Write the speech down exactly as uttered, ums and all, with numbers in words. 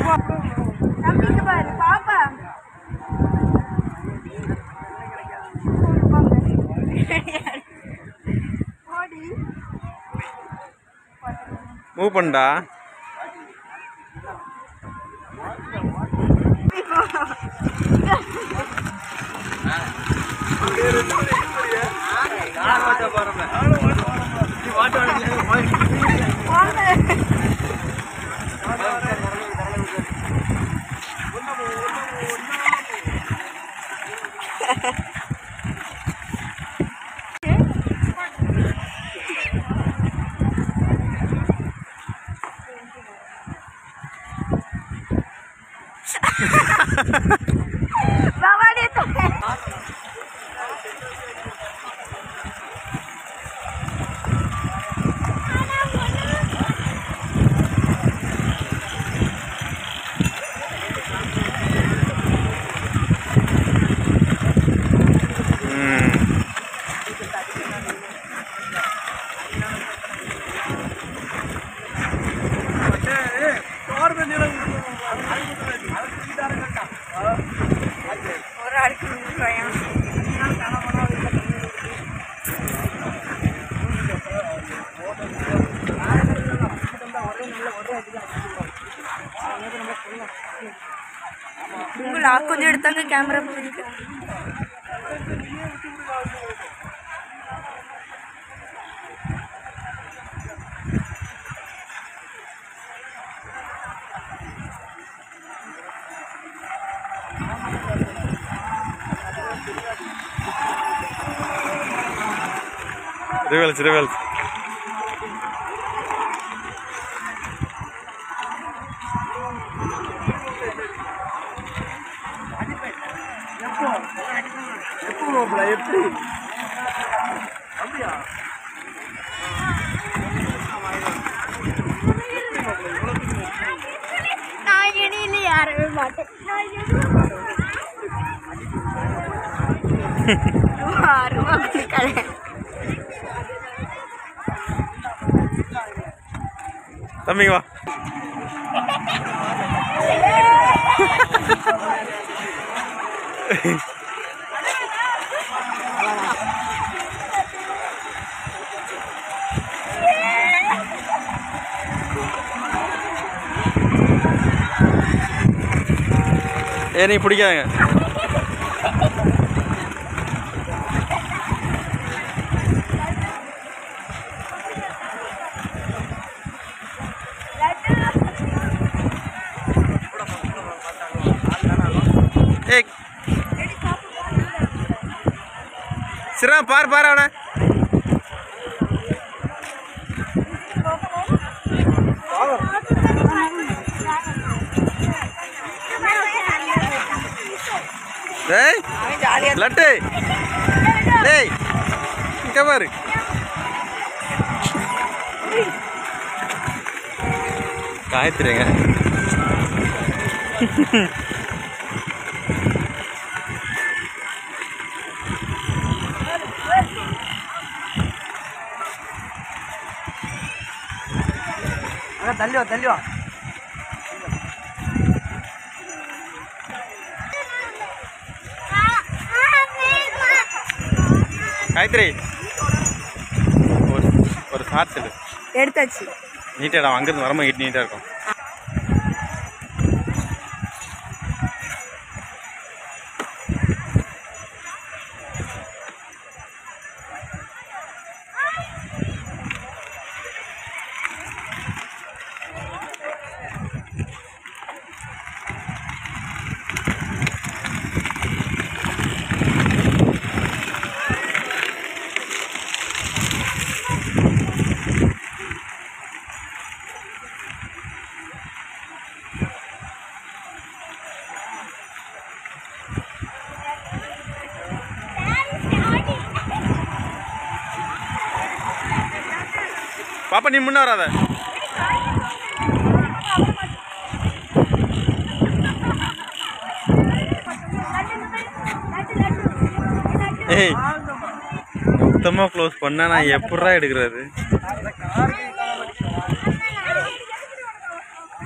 தம்பிக்கு பாரு பாப்பா மூவ் பண்ணடா. Bawa dia tu. கொஞ்சம் எடுத்தாங்க கேமரா போயிருக்கு. ரிவல்ஸ் ரிவல்ஸ் எப்படி அப்படியா நான் இடையில யாரவே மாட்டேன். தம்பிங்க வா. ஏ நீ பிடிக்காதங்க. ஏ சிரா பார் பார் அவனை. டேய் லட்டு டேய் இங்க பாரு. காயத்ரிங்க தள்ளி வா தள்ளி வா. காயத்ரி ஒரு ஒரு ஷார்ட் செல்லு எடுத்தாச்சு. நீட்டாக அங்கேருந்து வரும்போது நீட்டாக இருக்கும். பாப்பா நீ முன்ன வராத. ஏய் மொத்தமாக க்ளோஸ் பண்ணா நான் எப்படா எடுக்கிறது?